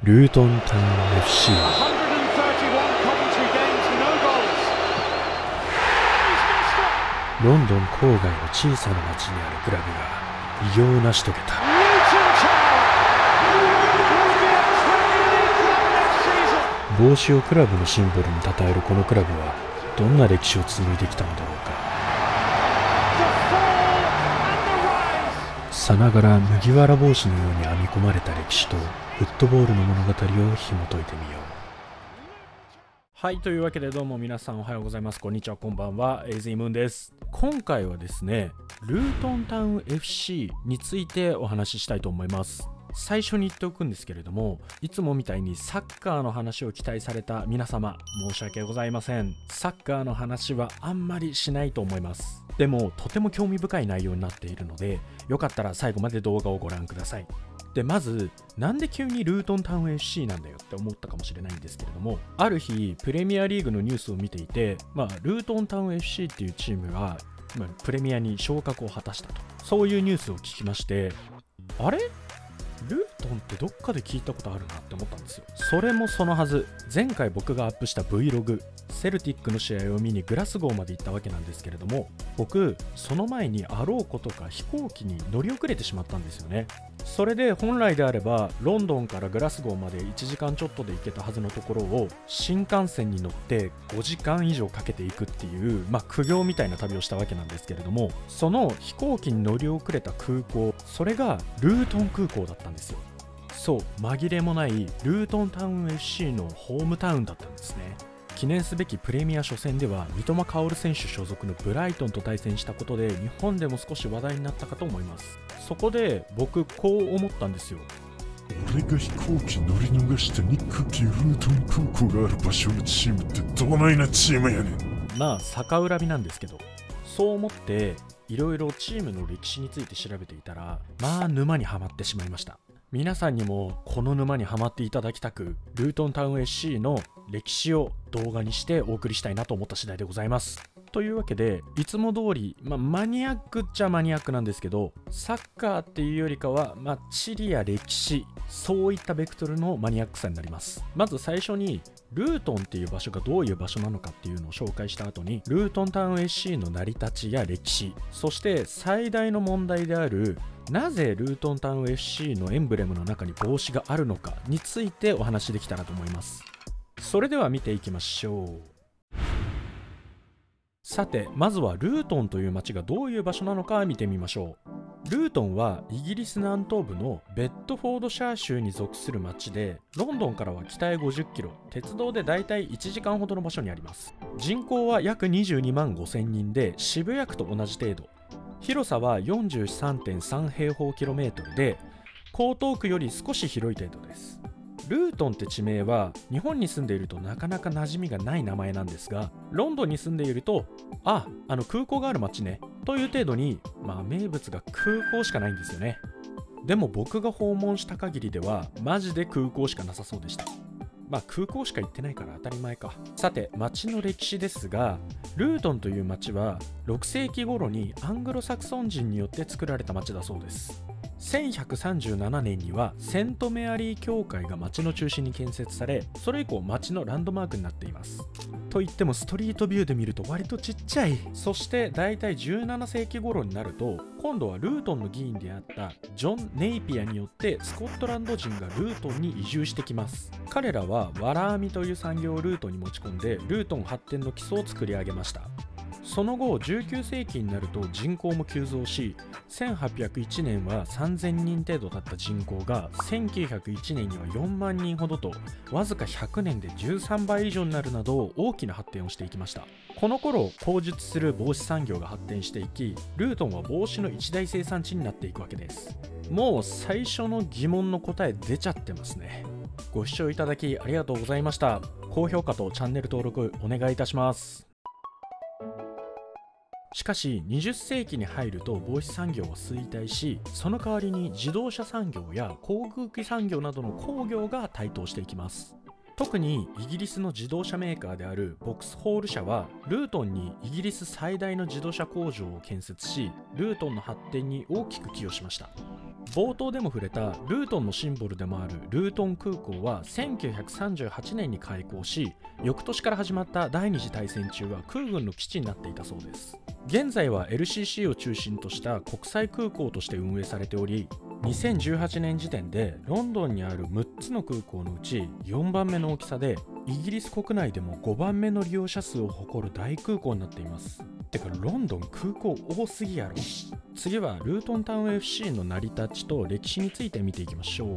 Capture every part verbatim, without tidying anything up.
ルートンタウン エフシー。 ロンドン郊外の小さな町にあるクラブが偉業を成し遂げた。帽子をクラブのシンボルに称えるこのクラブはどんな歴史を紡いできたのだろうか。さながら麦わら帽子のように編み込まれた歴史とフットボールの物語を紐解いてみよう。はい、というわけでどうも皆さんおはようございます。こんにちは、こんばんは。エイズイムーンです。今回はですね、ルートンタウン エフシー についてお話ししたいと思います。最初に言っておくんですけれども、いつもみたいにサッカーの話を期待された皆様、申し訳ございません。サッカーの話はあんまりしないと思います。でもとても興味深い内容になっているので、よかったら最後まで動画をご覧ください。で、まずなんで急にルートンタウン エフシー なんだよって思ったかもしれないんですけれども、ある日プレミアリーグのニュースを見ていて、まあ、ルートンタウン エフシー っていうチームが、まあ、プレミアに昇格を果たしたと、そういうニュースを聞きまして、あれルートンってどっかで聞いたことあるなって思ったんですよ。それもそのはず、前回僕がアップした Vlog、セルティックの試合を見にグラスゴーまで行ったわけなんですけれども、僕その前にあろうことか飛行機に乗り遅れてしまったんですよね。それで本来であればロンドンからグラスゴーまでいちじかんちょっとで行けたはずのところを新幹線に乗ってごじかん以上かけていくっていう、まあ苦行みたいな旅をしたわけなんですけれども、その飛行機に乗り遅れた空港、それがルートン空港だったんですよ。そう、紛れもないルートンタウン エフシー のホームタウンだったんですね。記念すべきプレミア初戦では三笘薫選手所属のブライトンと対戦したことで日本でも少し話題になったかと思います。そこで僕こう思ったんですよ。 俺が飛行機乗り逃したニックキルートン空港がある場所のチームってどないなチームやねん。 まあ逆恨みなんですけど、そう思っていろいろチームの歴史について調べていたら、まあ沼にはまってしまいました。皆さんにもこの沼にはまっていただきたく、ルートンタウン エフシー の歴史を動画にしてお送りしたいなと思った次第でございます。というわけで、いつも通り、まあ、マニアックっちゃマニアックなんですけど、サッカーっていうよりかは、まあ、地理や歴史、そういったベクトルのマニアックさになります。まず最初にルートンっていう場所がどういう場所なのかっていうのを紹介した後に、ルートンタウン エフシー の成り立ちや歴史、そして最大の問題であるなぜルートンタウン エフシー のエンブレムの中に帽子があるのかについてお話しできたらと思います。それでは見ていきましょう。さて、まずはルートンという町がどういう場所なのか見てみましょう。ルートンはイギリス南東部のベッドフォードシャー州に属する町で、ロンドンからは北へごじゅっキロ、鉄道でだいたいいちじかんほどの場所にあります。人口は約にじゅうにまんごせんにんで、渋谷区と同じ程度。広さは よんじゅうさんてんさん平方キロメートルで、江東区より少し広い程度です。ルートンって地名は日本に住んでいるとなかなか馴染みがない名前なんですが、ロンドンに住んでいると、あ、あの空港がある街ねという程度に、まあ名物が空港しかないんですよね。でも僕が訪問した限りではマジで空港しかなさそうでした。まあ空港しか行ってないから当たり前か。さて、町の歴史ですが、ルートンという町はろくせいき頃にアングロサクソン人によって作られた町だそうです。せんひゃくさんじゅうななねんにはセントメアリー教会が町の中心に建設され、それ以降町のランドマークになっています。といってもストリートビューで見ると割とちっちゃい。そしてだいたいじゅうななせいき頃になると、今度はルートンの議員であったジョン・ネイピアによってスコットランド人がルートンに移住してきます。彼らはわら編みという産業をルートンに持ち込んで、ルートン発展の基礎を作り上げました。その後じゅうきゅうせいきになると人口も急増し、せんはっぴゃくいちねんはさんぜんにん程度だった人口がせんきゅうひゃくいちねんにはよんまんにんほどと、わずかひゃくねんでじゅうさんばい以上になるなど大きな発展をしていきました。この頃後述する帽子産業が発展していき、ルートンは帽子の一大生産地になっていくわけです。もう最初の疑問の答え出ちゃってますね。ご視聴いただきありがとうございました。高評価とチャンネル登録お願いいたします。しかしにじゅっせいきに入ると帽子産業は衰退し、その代わりに自動車産業や航空機産業などの工業が台頭していきます。 特にイギリスの自動車メーカーであるボクスホール社はルートンにイギリス最大の自動車工場を建設し、ルートンの発展に大きく寄与しました。冒頭でも触れたルートンのシンボルでもあるルートン空港はせんきゅうひゃくさんじゅうはちねんに開港し、翌年から始まった第二次大戦中は空軍の基地になっていたそうです。現在は エルシーシー を中心とした国際空港として運営されており、にせんじゅうはちねん時点でロンドンにあるむっつの空港のうちよんばんめの大きさで、イギリス国内でもごばんめの利用者数を誇る大空港になっています。てかロンドン空港多すぎやろ。次はルートンタウン エフシー の成り立ちと歴史について見ていきましょう。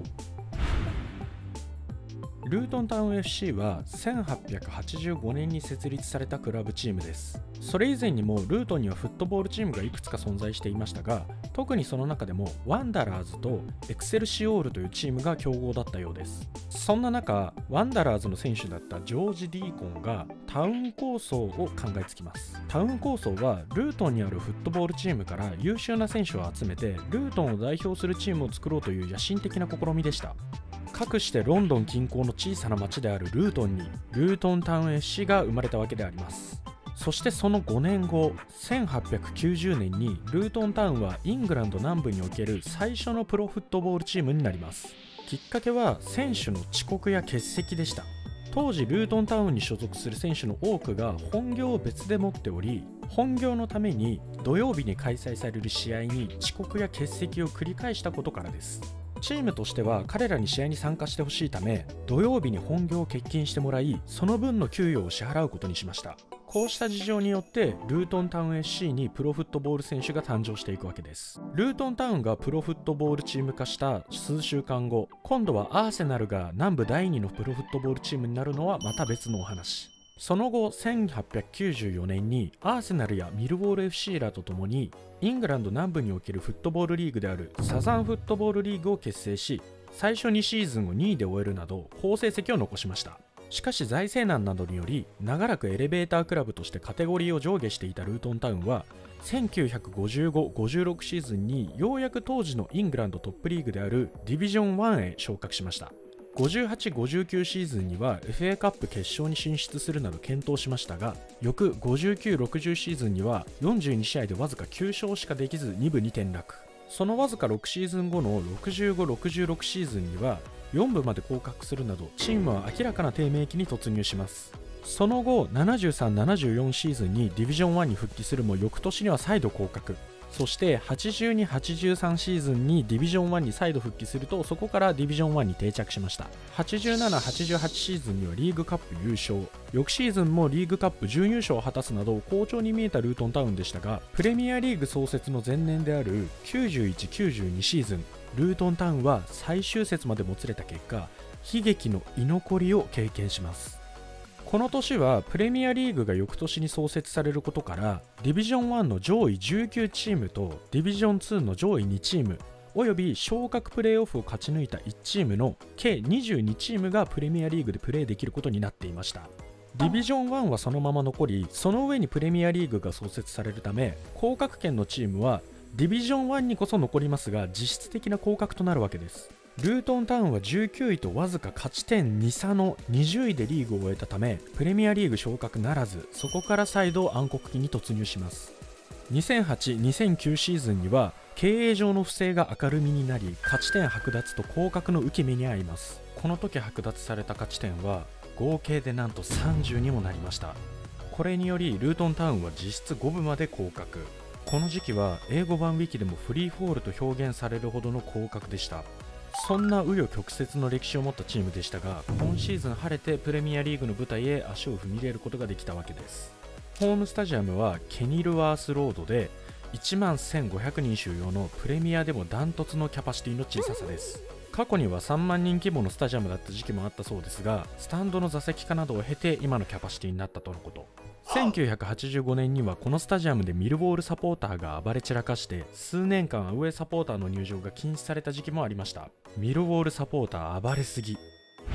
ルートンタウン エフシー はせんはっぴゃくはちじゅうごねんに設立されたクラブチームです。それ以前にもルートンにはフットボールチームがいくつか存在していましたが、特にその中でもワンダラーズとエクセルシオールというチームが強豪だったようです。そんな中、ワンダラーズの選手だったジョージ・ディーコンがタウン構想を考えつきます。タウン構想はルートンにあるフットボールチームから優秀な選手を集めてルートンを代表するチームを作ろうという野心的な試みでした。かくしてロンドン近郊の小さな町であるルートンにルートンタウン エフシー が生まれたわけであります。そしてそのごねんご、せんはっぴゃくきゅうじゅうねんにルートンタウンはイングランド南部における最初のプロフットボールチームになります。きっかけは選手の遅刻や欠席でした。当時ルートンタウンに所属する選手の多くが本業を別で持っており、本業のために土曜日に開催される試合に遅刻や欠席を繰り返したことからです。チームとしては彼らに試合に参加してほしいため、土曜日に本業を欠勤してもらい、その分の給与を支払うことにしました。こうした事情によってルートンタウン エフシー にプロフットボール選手が誕生していくわけです。ルートンタウンがプロフットボールチーム化した数週間後、今度はアーセナルが南部だいにのプロフットボールチームになるのはまた別のお話。その後せんはっぴゃくきゅうじゅうよねんにアーセナルやミルウォール エフシー らとともにイングランド南部におけるフットボールリーグであるサザンフットボールリーグを結成し、最初にシーズンをにいで終えるなど好成績を残しました。しかし財政難などにより長らくエレベータークラブとしてカテゴリーを上下していたルートンタウンはせんきゅうひゃくごじゅうご、ごじゅうろくシーズンにようやく当時のイングランドトップリーグであるディビジョンワンへ昇格しました。ごじゅうはち、ごじゅうきゅうシーズンには エフエー カップ決勝に進出するなど検討しましたが、翌ごじゅうきゅう、ろくじゅうシーズンにはよんじゅうにしあいでわずかきゅうしょうしかできずにぶに転落。そのわずかろくシーズン後のろくじゅうご、ろくじゅうろくシーズンにはよんぶまで降格するなどチームは明らかな低迷期に突入します。その後ななじゅうさん、ななじゅうよんシーズンにディビジョンワンに復帰するも翌年には再度降格。そしてはちじゅうに、はちじゅうさんシーズンにディビジョンワンに再度復帰すると、そこからディビジョンワンに定着しました。はちじゅうなな、はちじゅうはちシーズンにはリーグカップ優勝、翌シーズンもリーグカップ準優勝を果たすなど好調に見えたルートンタウンでしたが、プレミアリーグ創設の前年であるきゅうじゅういち、きゅうじゅうにシーズン、ルートンタウンは最終節までもつれた結果、悲劇の居残りを経験します。この年はプレミアリーグが翌年に創設されることから、ディビジョンワンの上位じゅうきゅうチームとディビジョンツーの上位にチームおよび昇格プレーオフを勝ち抜いたいちチームの計にじゅうにチームがプレミアリーグでプレーできることになっていました。ディビジョンワンはそのまま残り、その上にプレミアリーグが創設されるため、降格圏のチームはディビジョンワンにこそ残りますが、実質的な降格となるわけです。ルートンタウンはじゅうきゅういとわずか勝ち点に差のにじゅういでリーグを終えたため、プレミアリーグ昇格ならず、そこから再度暗黒期に突入します。にせんはち、にせんきゅうシーズンには経営上の不正が明るみになり、勝ち点剥奪と降格の受け身に遭います。この時剥奪された勝ち点は合計でなんとさんじゅうにもなりました。これによりルートンタウンは実質ごぶまで降格。この時期は英語版ウィキでもフリーフォールと表現されるほどの降格でした。そんな紆余曲折の歴史を持ったチームでしたが、今シーズン晴れてプレミアリーグの舞台へ足を踏み入れることができたわけです。ホームスタジアムはケニルワースロードでいちまんせんごひゃくにん収容のプレミアでもダントツのキャパシティの小ささです。過去にはさんまんにん規模のスタジアムだった時期もあったそうですが、スタンドの座席化などを経て今のキャパシティになったとのこと。せんきゅうひゃくはちじゅうごねんにはこのスタジアムでミルウォールサポーターが暴れ散らかして数年間アウェーサポーターの入場が禁止された時期もありました。ミルウォールサポーター暴れすぎ。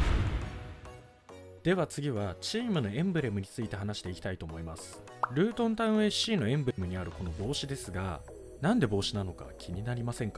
では次はチームのエンブレムについて話していきたいと思います。ルートンタウン エフシー のエンブレムにあるこの帽子ですが、なんで帽子なのか気になりませんか？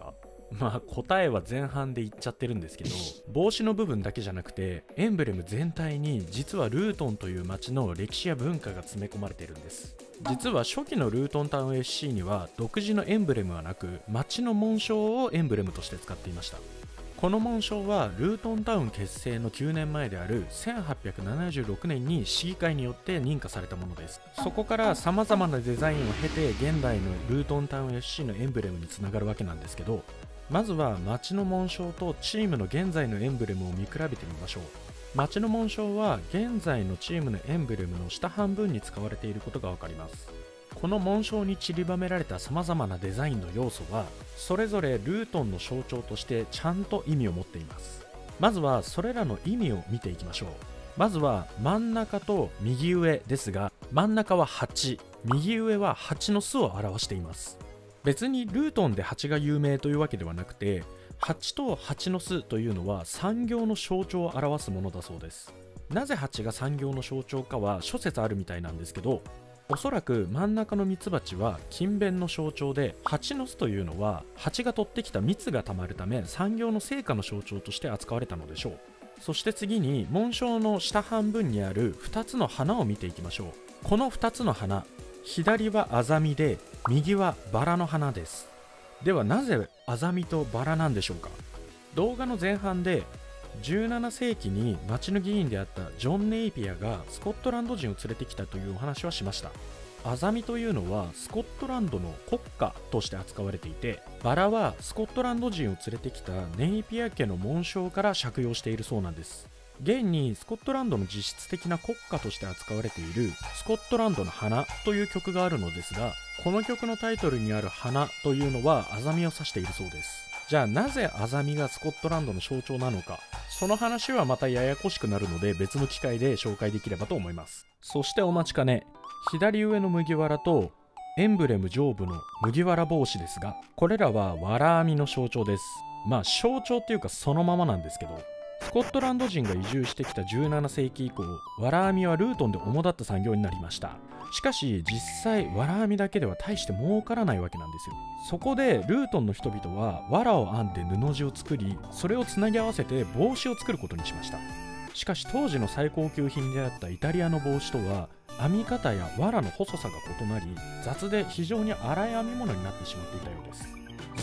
まあ答えは前半で言っちゃってるんですけど、帽子の部分だけじゃなくてエンブレム全体に実はルートンという街の歴史や文化が詰め込まれているんです。実は初期のルートンタウン エフシー には独自のエンブレムはなく、街の紋章をエンブレムとして使っていました。この紋章はルートンタウン結成のきゅうねんまえであるせんはっぴゃくななじゅうろくねんに市議会によって認可されたものです。そこから様々なデザインを経て現代のルートンタウン エフシー のエンブレムにつながるわけなんですけど、まずは街の紋章とチームの現在のエンブレムを見比べてみましょう。街の紋章は現在のチームのエンブレムの下半分に使われていることがわかります。この紋章に散りばめられた様々なデザインの要素はそれぞれルートンの象徴としてちゃんと意味を持っています。まずはそれらの意味を見ていきましょう。まずは真ん中と右上ですが、真ん中は蜂、右上は蜂の巣を表しています。別にルートンで蜂が有名というわけではなくて、蜂と蜂の巣というのは産業の象徴を表すものだそうです。なぜ蜂が産業の象徴かは諸説あるみたいなんですけど、おそらく真ん中のミツバチは勤勉の象徴で、蜂の巣というのは蜂が取ってきた蜜がたまるため産業の成果の象徴として扱われたのでしょう。そして次に紋章の下半分にあるふたつの花を見ていきましょう。このふたつの花、左はアザミで右はバラの花です。ではなぜアザミとバラなんでしょうか。動画の前半でじゅうななせいきに町の議員であったジョン・ネイピアがスコットランド人を連れてきたというお話はしました。アザミというのはスコットランドの国花として扱われていて、バラはスコットランド人を連れてきたネイピア家の紋章から借用しているそうなんです。現にスコットランドの実質的な国花として扱われているスコットランドの花という曲があるのですが、この曲のタイトルにある花というのはアザミを指しているそうです。じゃあなぜアザミがスコットランドの象徴なのか、その話はまたややこしくなるので別の機会で紹介できればと思います。そしてお待ちかね、左上の麦わらとエンブレム上部の麦わら帽子ですが、これらはわら編みの象徴です。まあ象徴っていうかそのままなんですけど、スコットランド人が移住してきたじゅうななせいき以降、わら編みはルートンで主だった産業になりました。しかし実際わら編みだけでは大して儲からないわけなんですよ。そこでルートンの人々は藁を編んで布地を作り、それをつなぎ合わせて帽子を作ることにしました。しかし当時の最高級品であったイタリアの帽子とは編み方や藁の細さが異なり、雑で非常に粗い編み物になってしまっていたようです。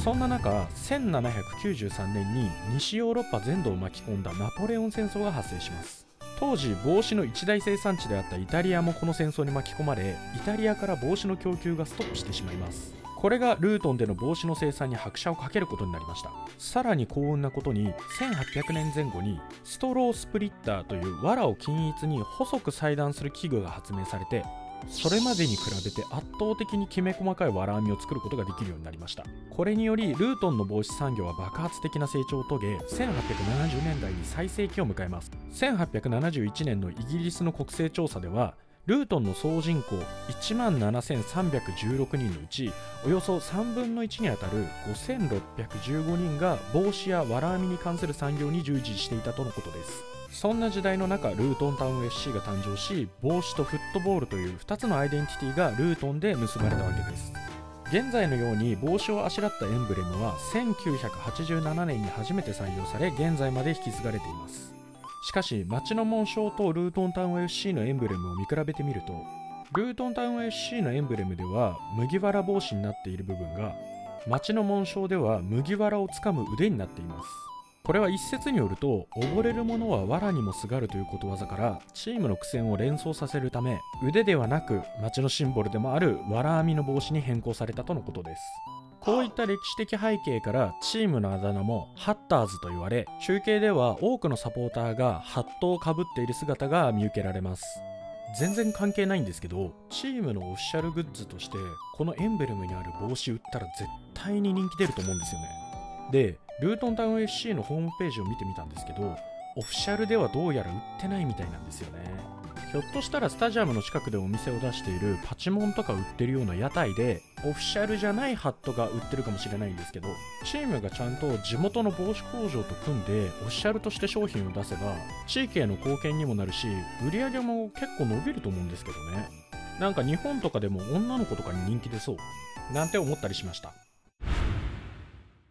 そんな中、せんななひゃくきゅうじゅうさんねんに西ヨーロッパ全土を巻き込んだナポレオン戦争が発生します。当時帽子の一大生産地であったイタリアもこの戦争に巻き込まれ、イタリアから帽子の供給がストップしてしまいます。これがルートンでの帽子の生産に拍車をかけることになりました。さらに幸運なことにせんはっぴゃくねんぜん後にストロースプリッターという藁を均一に細く裁断する器具が発明されて、それまでに比べて圧倒的にきめ細かい藁編みを作ることができるようになりました。これによりルートンの帽子産業は爆発的な成長を遂げ、せんはっぴゃくななじゅうねんだいに最盛期を迎えます。せんはっぴゃくななじゅういちねんのイギリスの国勢調査では、ルートンの総人口いちまんななせんさんびゃくじゅうろくにんのうち、およそさんぶんのいちにあたるごせんろっぴゃくじゅうごにんが帽子や藁編みに関する産業に従事していたとのことです。そんな時代の中、ルートンタウン エフシー が誕生し、帽子とフットボールというふたつのアイデンティティがルートンで結ばれたわけです。現在のように帽子をあしらったエンブレムはせんきゅうひゃくはちじゅうななねんに初めて採用され、現在まで引き継がれています。しかし街の紋章とルートンタウン エフシー のエンブレムを見比べてみると、ルートンタウン エフシー のエンブレムでは麦わら帽子になっている部分が、街の紋章では麦わらをつかむ腕になっています。これは一説によると、溺れる者は藁にもすがるということわざからチームの苦戦を連想させるため、腕ではなく街のシンボルでもある藁編みの帽子に変更されたとのことです。こういった歴史的背景からチームのあだ名もハッターズと言われ、中継では多くのサポーターがハットをかぶっている姿が見受けられます。全然関係ないんですけど、チームのオフィシャルグッズとしてこのエンブレムにある帽子売ったら絶対に人気出ると思うんですよね。で、ルートンタウン エフシー のホームページを見てみたんですけど、オフィシャルではどうやら売ってないみたいなんですよね。ひょっとしたらスタジアムの近くでお店を出しているパチモンとか売ってるような屋台でオフィシャルじゃないハットが売ってるかもしれないんですけど、チームがちゃんと地元の帽子工場と組んでオフィシャルとして商品を出せば地域への貢献にもなるし、売り上げも結構伸びると思うんですけどね。なんか日本とかでも女の子とかに人気出そうなんて思ったりしました。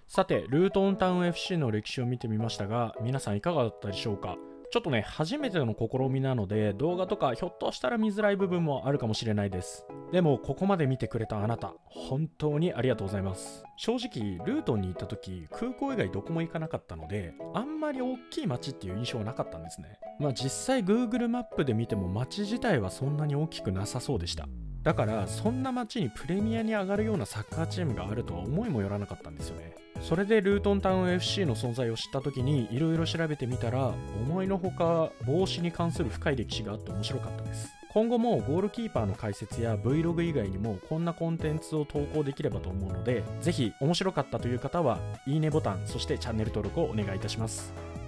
さて、ルートンタウン エフシー の歴史を見てみましたが、皆さんいかがだったでしょうか。ちょっとね、初めての試みなので、動画とかひょっとしたら見づらい部分もあるかもしれないです。でも、ここまで見てくれたあなた、本当にありがとうございます。正直、ルートンに行った時、空港以外どこも行かなかったので、あんまり大きい街っていう印象はなかったんですね。まあ実際 Google マップで見ても街自体はそんなに大きくなさそうでした。だからそんな街にプレミアに上がるようなサッカーチームがあるとは思いもよらなかったんですよね。それでルートンタウン エフシー の存在を知った時にいろいろ調べてみたら、思いのほか帽子に関する深い歴史があって面白かったです。今後もゴールキーパーの解説や Vlog 以外にもこんなコンテンツを投稿できればと思うので、ぜひ面白かったという方はいいねボタン、そしてチャンネル登録をお願いいたします。